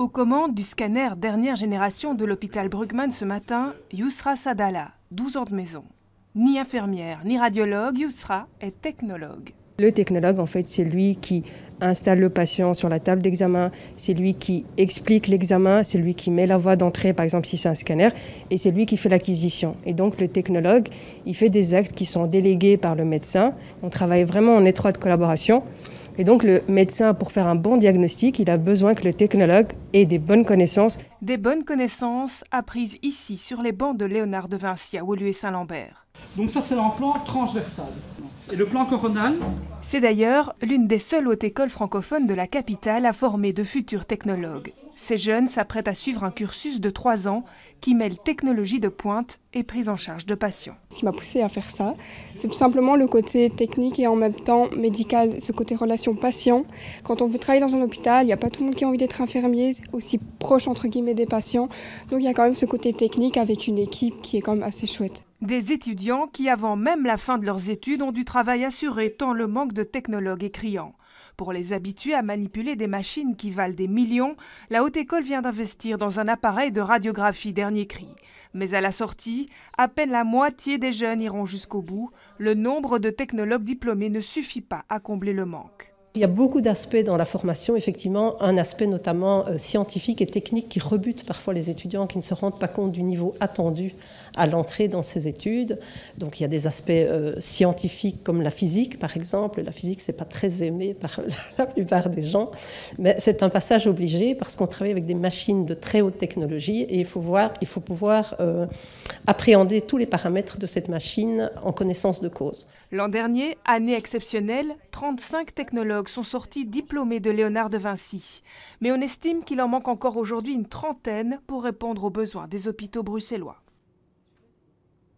Aux commandes du scanner dernière génération de l'hôpital Brugmann ce matin, Yousra Sadala, 12 ans de maison. Ni infirmière, ni radiologue, Yousra est technologue. Le technologue, en fait, c'est lui qui installe le patient sur la table d'examen, c'est lui qui explique l'examen, c'est lui qui met la voie d'entrée, par exemple si c'est un scanner, et c'est lui qui fait l'acquisition. Et donc le technologue, il fait des actes qui sont délégués par le médecin. On travaille vraiment en étroite collaboration. Et donc le médecin, pour faire un bon diagnostic, il a besoin que le technologue ait des bonnes connaissances. Des bonnes connaissances apprises ici, sur les bancs de Léonard de Vinci à Woluwe-Saint-Lambert. Donc ça, c'est un plan transversal. Et le plan coronal? C'est d'ailleurs l'une des seules hautes écoles francophones de la capitale à former de futurs technologues. Ces jeunes s'apprêtent à suivre un cursus de 3 ans qui mêle technologie de pointe et prise en charge de patients. Ce qui m'a poussée à faire ça, c'est tout simplement le côté technique et en même temps médical, ce côté relation patient. Quand on veut travailler dans un hôpital, il n'y a pas tout le monde qui a envie d'être infirmier, aussi proche entre guillemets des patients. Donc il y a quand même ce côté technique avec une équipe qui est quand même assez chouette. Des étudiants qui, avant même la fin de leurs études, ont du travail assuré tant le manque de technologues est criant. Pour les habituer à manipuler des machines qui valent des millions, la Haute École vient d'investir dans un appareil de radiographie dernier cri. Mais à la sortie, à peine la moitié des jeunes iront jusqu'au bout. Le nombre de technologues diplômés ne suffit pas à combler le manque. Il y a beaucoup d'aspects dans la formation, effectivement, un aspect notamment scientifique et technique qui rebute parfois les étudiants qui ne se rendent pas compte du niveau attendu à l'entrée dans ces études. Donc il y a des aspects scientifiques comme la physique, par exemple. La physique, c'est pas très aimé par la plupart des gens, mais c'est un passage obligé parce qu'on travaille avec des machines de très haute technologie et il faut pouvoir appréhender tous les paramètres de cette machine en connaissance de cause. L'an dernier, année exceptionnelle, 35 technologues sont sortis diplômés de Léonard de Vinci. Mais on estime qu'il en manque encore aujourd'hui une trentaine pour répondre aux besoins des hôpitaux bruxellois.